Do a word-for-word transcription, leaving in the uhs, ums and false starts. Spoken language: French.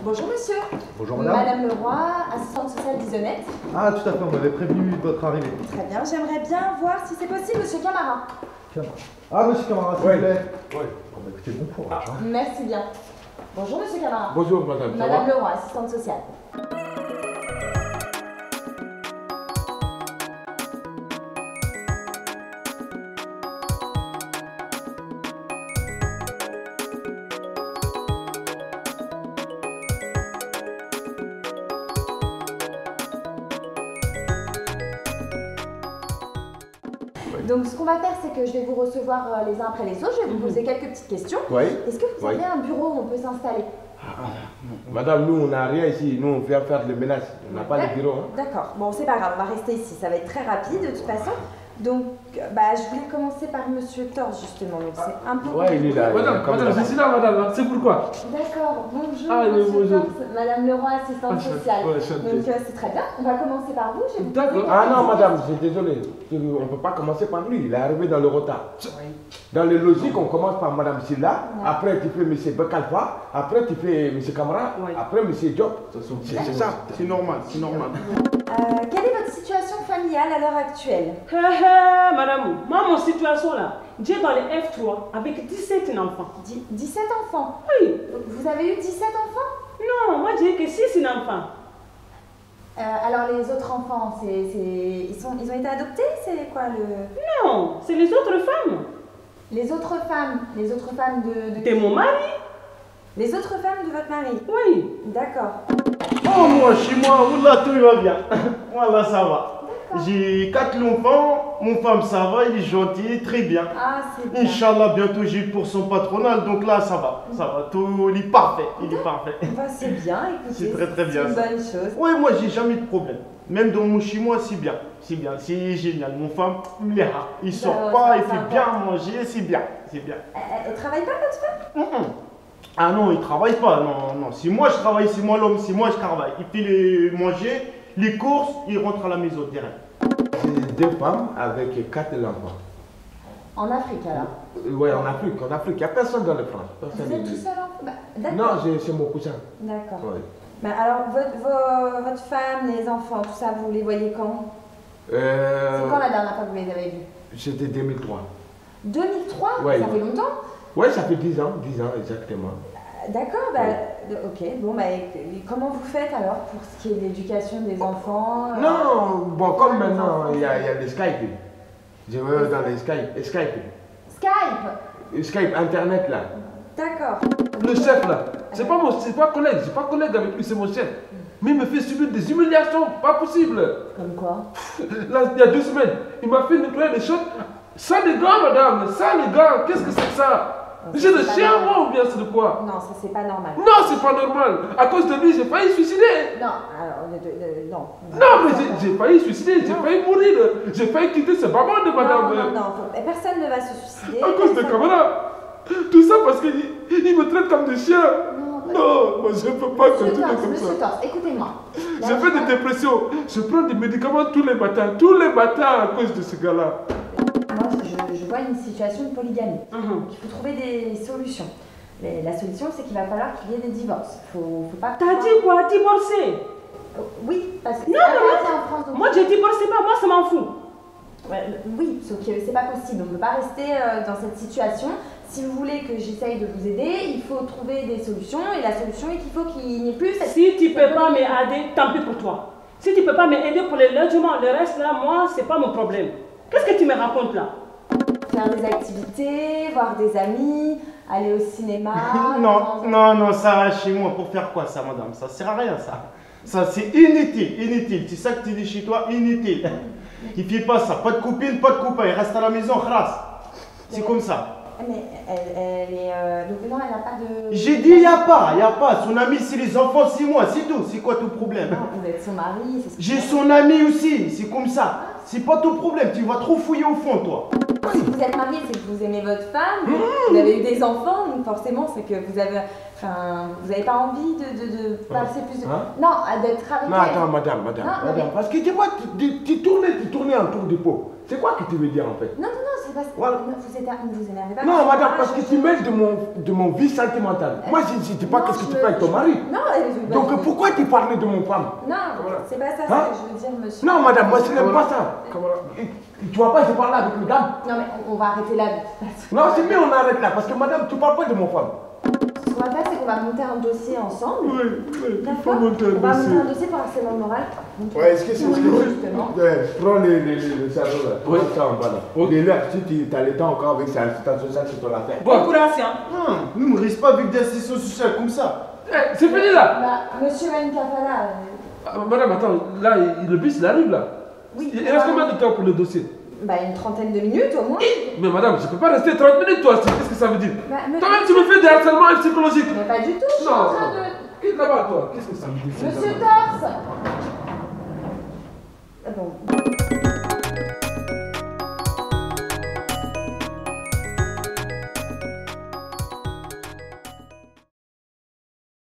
Bonjour monsieur. Bonjour madame. Madame Leroy, assistante sociale d'Isonnette. Ah tout à fait, on m'avait prévenu de votre arrivée. Très bien, j'aimerais bien voir si c'est possible, monsieur Camara. Camara. Ah monsieur Camara, s'il Oui. vous plaît. Oui. Bon bah écoutez, bon courage. Hein. Merci bien. Bonjour monsieur Camara. Bonjour madame. Ça Madame va? Leroy, assistante sociale. Donc ce qu'on va faire, c'est que je vais vous recevoir euh, les uns après les autres, je vais vous poser quelques petites questions. Oui. Est-ce que vous Oui. avez un bureau où on peut s'installer? Madame, nous on n'a rien ici, nous on vient faire le ménage, on n'a pas de bureau. Hein. D'accord, bon c'est pas grave, on va rester ici, ça va être très rapide de toute façon. Donc, bah, je voulais commencer par monsieur Torse justement, donc c'est un peu... Ouais, il est là. Madame, comme madame, ça. je suis là, madame, c'est pourquoi? D'accord, bonjour Ah, oui, monsieur bonjour. Torse, madame Leroy, assistante Ah, sociale. ouais, chanté. Donc euh, c'est très bien, on va commencer par vous. Je vais vous D'accord. poser Ah quelques non madame, questions. je suis désolé, on ne peut pas commencer par lui, il est arrivé dans le retard. Dans le logique, on commence par madame Silla, Ouais. après tu fais monsieur Bekalfa, après tu fais monsieur Camara, Ouais. après monsieur Diop. C'est c'est ça, c'est normal, c'est normal. Euh, quelle est votre situation familiale à l'heure actuelle? Hé hé, madame, moi, mon situation là, j'ai dans les F trois avec dix-sept enfants. Dix- dix-sept enfants. Oui, Vous avez eu dix-sept enfants? non, moi j'ai que six enfants. Euh, alors les autres enfants, c'est, c'est... Ils, sont... Ils ont été adoptés? C'est quoi le... Non, c'est les autres femmes. Les autres femmes, les autres femmes de... de... De mon mari. Les autres femmes de votre mari? Oui. D'accord. Oh, moi, chez moi, Wallah, tout va bien. Voilà, ça va. J'ai quatre enfants, mon femme, ça va, il est gentil, très bien. Ah, c'est bien. Inch'Allah, bientôt j'ai le pourcent patronal, donc là, ça va. Ça va, tout, il est parfait, il est parfait. Bah, c'est bien, écoutez. C'est très, très bien, C'est une ça. bonne chose. Ouais, moi, j'ai jamais de problème. Même dans mon chez moi, c'est bien. C'est bien, c'est génial. Mon femme, mléha. Il sort ouais, pas, ça, il c'est fait bien important. manger, c'est bien. C'est bien. Elle, elle- elle travaille pas, votre femme? Hum, hum. Ah non, il travaille pas, non, non. Si moi je travaille, c'est moi l'homme, c'est moi je travaille. Il fait les manger, les courses, il rentre à la maison direct. C'est deux femmes avec quatre enfants. En Afrique, alors? Oui, en Afrique, en Afrique, il n'y a personne dans le France. Personne Vous êtes n'est- tout seul en... Bah, d'accord. Non, j'ai- c'est mon cousin. D'accord. Ouais. Bah, alors, votre, vos- votre femme, les enfants, tout ça, vous les voyez quand? Euh, C'est quand la dernière fois que vous les avez vus? C'était deux mille trois. deux mille trois? Ouais. Ça fait longtemps? Oui, ça fait dix ans, dix ans exactement. Euh, D'accord, bah, euh, ok. Bon, bah, et comment vous faites alors pour ce qui est de l'éducation des enfants? euh, Non, bon, comme les maintenant, enfants, il y a, c'est- il y a les Skype. Je vais dans les Skype. Skype. Skype? Skype, Internet là. D'accord. Le chef là, c'est pas mon c'est pas collègue, j'ai pas collègue avec lui, c'est mon chef. Mais il me fait subir des humiliations, pas possible. Comme quoi? Là, il y a deux semaines, il m'a fait nettoyer les choses. Ça les gars, madame, ça les gars, qu'est-ce que c'est que ça? Non, J'ai ça, le c'est pas chien normal. moi ou bien c'est de quoi? Non, ça c'est pas normal. Non, c'est pas normal. À cause de lui, j'ai failli suicider. Non, alors, euh, euh, non. Non, mais j'ai- j'ai failli suicider, j'ai Non. failli mourir. J'ai failli quitter ce maman de Non, madame. non, non, faut- et personne ne va se suicider. À cause de personne- Camara. Tout ça parce qu'il il me traite comme des chiens. Non, pas- Non, moi je ne peux pas Monsieur continuer Torse, comme monsieur ça. Torse, écoutez-moi. Je Là, fais je- des dépressions. Je prends des médicaments tous les matins, tous les matins à cause de ce gars-là. Moi, je, je vois une situation de polygamie. Mhm. Il faut trouver des solutions. Mais la solution, c'est qu'il va falloir qu'il y ait des divorces. Faut, faut pas. T'as dit quoi? Divorcer? Oui, parce que Non, c'est non, interdit en France. donc- Moi je divorce pas, moi ça m'en fout. Ouais, oui, sauf que c'est pas possible. On ne peut pas rester euh, dans cette situation. Si vous voulez que j'essaye de vous aider, il faut trouver des solutions. Et la solution est qu'il faut qu'il n'y ait plus cette... Si tu peux pas m'aider, tant pis pour toi. Si tu peux pas m'aider pour les logements, le reste là, moi c'est pas mon problème. Qu'est-ce que tu me racontes là? Faire des activités, voir des amis, aller au cinéma. Non, non, non, ça va chez moi. Pour faire quoi ça, madame? Ça sert à rien, ça. Ça, c'est inutile, inutile. C'est ça que tu dis chez toi, inutile. Il fait pas ça. Pas de copine, pas de copain. Il reste à la maison, khlas. C'est comme ça. Mais elle, elle est... euh, Donc non, elle n'a pas de... J'ai dit, il n'y a pas, il n'y a pas. Son ami, c'est les enfants, c'est moi, c'est tout. C'est quoi ton problème? Non, vous êtes son mari, c'est ce que- J'ai son ami aussi, c'est comme ça. C'est pas ton problème, tu vas trop fouiller au fond, toi. Si vous êtes marié, c'est que vous aimez votre femme, vous avez eu des enfants, donc forcément, c'est que vous avez... Enfin, vous n'avez pas envie de, de, de passer plus de... Hein? Non, d'être avec Non, elle. attends, madame, madame, Non, madame. mais- Parce que tu vois, tu, tu, tu tournais, tu tournais autour du pot. C'est quoi que tu veux dire en fait? Non, non, non, c'est fasse, Voilà. ne vous, éner- ne vous énervez pas. Non, monsieur madame, Camara, parce que je- tu mêles de mon, de mon vie sentimentale. Moi, je ne dis pas Non, qu'est-ce que je tu me- fais avec ton je- mari. Non, euh, Donc, bah, pourquoi tu parlais de mon femme? Non, c'est pas ça ce Hein? que je veux dire, monsieur. Non, madame, moi, je n'aime pas ça. Camara. Et tu vois pas, je parle avec une dame. Non, mais on, on va arrêter là. de toute façon. Non, c'est mieux, on arrête là, parce que madame, tu parles pas de mon femme. Ce qu'on va faire, c'est qu'on va monter un dossier ensemble. Oui, oui, il faut D'accord. monter un On va monter dossier. un dossier pour harcèlement moral. Donc, Ouais, est-ce que c'est ce que justement. Ouais, prends les, les, les, les cerveaux là. Oui. Prends ça en bas là. Ok. Et là, si tu as le temps encore avec sa assistance sociale, c'est ton affaire. Bon courage, hein. Non, nous ne risque pas avec des assistants sociaux comme ça. Eh, c'est fini là. Bah, monsieur Nkafala, euh, Ah, madame, attends, là, il- le bus, il arrive là. oui. Il reste combien de temps pour le dossier? Bah, une trentaine de minutes au moins. Mais madame, je peux pas rester trente minutes toi, c'est- qu'est-ce que ça veut dire? Bah, mais- Toi-même, tu me fais des harcèlements psychologiques. Mais pas du tout, je suis Non, en train non. de. Quitte là-bas, toi. Qu'est-ce que ça veut dire? ces Monsieur harcèlements? Torse. Ah bon.